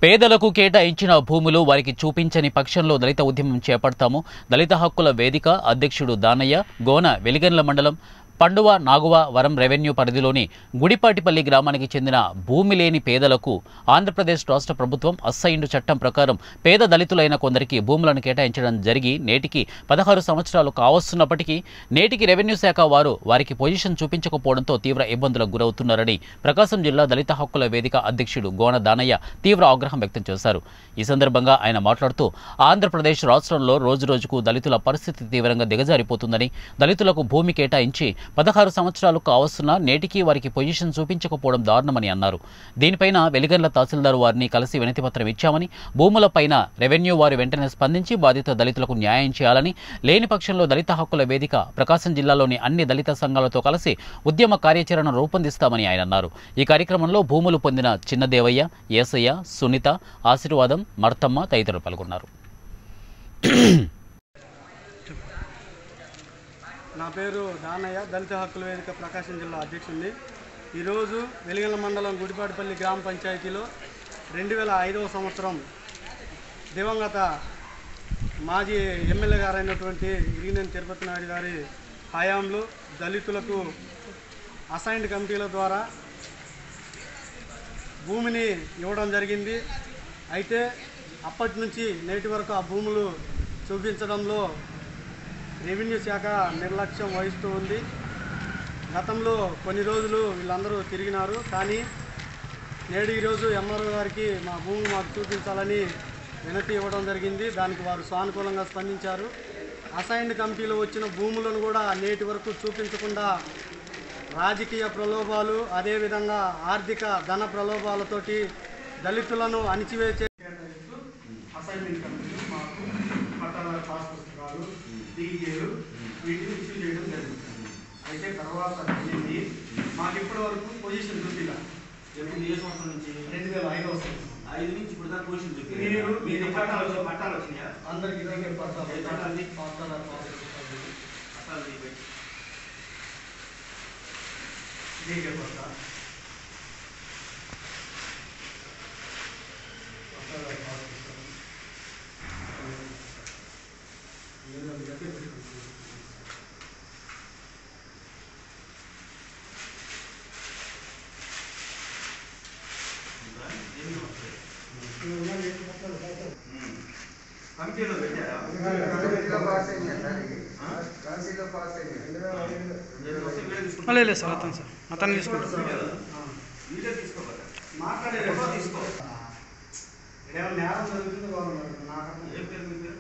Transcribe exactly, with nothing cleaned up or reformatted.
పేదలకు కేటాయించిన భూములు వారికి చూపించని పక్షంలో దళిత ఉద్యమం చేపడతాము. దళిత హక్కుల వేదిక అధ్యక్షుడు దానయ్య గోన వెలిగండ్ల మండలం పండువ నాగువ వరం రెవెన్యూ పరిధిలోని గుడిపాటిపల్లి గ్రామానికి చెందిన భూమి లేని పేదలకు ఆంధ్రప్రదేశ్ రాష్ట్ర ప్రభుత్వం అస్సైన్డ్ చట్టం ప్రకారం పేద దళితులైన కొందరికి భూములను కేటాయించడం జరిగి నేటికి పదహారు సంవత్సరాలు కావస్తున్నప్పటికీ నేటికి రెవెన్యూ శాఖ వారు వారికి పొజిషన్ చూపించకపోవడంతో తీవ్ర ఇబ్బందులకు గురవుతున్నారని ప్రకాశం జిల్లా దళిత హక్కుల వేదిక అధ్యక్షుడు గోన దానయ్య తీవ్ర ఆగ్రహం వ్యక్తం చేశారు. ఈ సందర్భంగా ఆయన మాట్లాడుతూ ఆంధ్రప్రదేశ్ రాష్ట్రంలో రోజురోజుకు దళితుల పరిస్థితి తీవ్రంగా దిగజారిపోతుందని, దళితులకు భూమి కేటాయించి పదహారు సంవత్సరాలు కావస్తున్నా నేటికి వారికి పొజిషన్ చూపించకపోవడం దారుణమని అన్నారు. దీనిపైన వెలిగండ్ల తహసీల్దార్ వారిని కలిసి వినతిపత్రం ఇచ్చామని, భూములపైన రెవెన్యూ వారు వెంటనే స్పందించి బాధిత దళితులకు న్యాయం చేయాలని, లేని పక్షంలో దళిత హక్కుల వేదిక ప్రకాశం జిల్లాలోని అన్ని దళిత సంఘాలతో కలిసి ఉద్యమ కార్యాచరణ రూపొందిస్తామని ఆయన అన్నారు. ఈ కార్యక్రమంలో భూములు పొందిన చిన్నదేవయ్య, ఏసయ్య, సునీత, ఆశీర్వాదం, మర్తమ్మ తదితరులు పాల్గొన్నారు. నా పేరు దానయ్య, దళిత హక్కుల వేదిక ప్రకాశం జిల్లా అధ్యక్షుడిని. ఈరోజు వెలిగండ్ల మండలం గుడిపాటిపల్లి గ్రామ పంచాయతీలో రెండు వేల ఐదవ సంవత్సరం దివంగత మాజీ ఎమ్మెల్యే గారైనటువంటి ఇరిగినేని తిరుపతి నాయుడు గారి హయాంలో దళితులకు అసైన్డ్ కమిటీల ద్వారా భూమిని ఇవ్వడం జరిగింది. అయితే అప్పటి నుంచి నేటి వరకు ఆ భూములు చూపించడంలో రెవెన్యూ శాఖ నిర్లక్ష్యం వహిస్తూ ఉంది. గతంలో కొన్ని రోజులు వీళ్ళందరూ తిరిగినారు, కానీ నేడు ఈరోజు ఎంఆర్ఓ గారికి మా భూమి మాకు చూపించాలని వినతి ఇవ్వడం జరిగింది. దానికి వారు సానుకూలంగా స్పందించారు. అసైన్డ్ కమిటీలో వచ్చిన భూములను కూడా నేటి వరకు చూపించకుండా రాజకీయ ప్రలోభాలు, అదేవిధంగా ఆర్థిక ధన ప్రలోభాలతోటి దళితులను అణిచివేసే అసైన్మెంట్ కమిటీలు మాకు పట్టాల పాస్ పుస్తకాలు, డిఏలు వీటిని ఇష్యూ చేయడం జరుగుతుంది. అయితే తర్వాత వెళ్ళింది మాకు ఇప్పటి వరకు పొజిషన్ చూపిలా. ఎప్పుడు ఏ సంవత్సరం నుంచి? రెండు వేల ఐదవ సంవత్సరం ఐదు నుంచి ఇప్పుడు దాకా పొజిషన్ చూపి మీరు మీరు పట్టాలు పట్టాలు వచ్చినాయా? అందరికీ దగ్గర పట్టాలు పట్టాలి పట్టాల పట్టాలు డీకే పట్టా కమిటీలో పెట్టారా? లేదు సార్, అతను సార్ అతను తీసుకుంటారు. మాట్లాడే తీసుకో ఏమైనా నేరం జరుగుతుంది.